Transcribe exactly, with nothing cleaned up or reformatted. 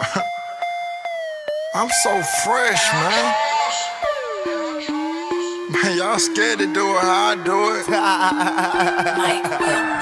I'm so fresh, man. Man, y'all scared to do it how I do it. Mike Will.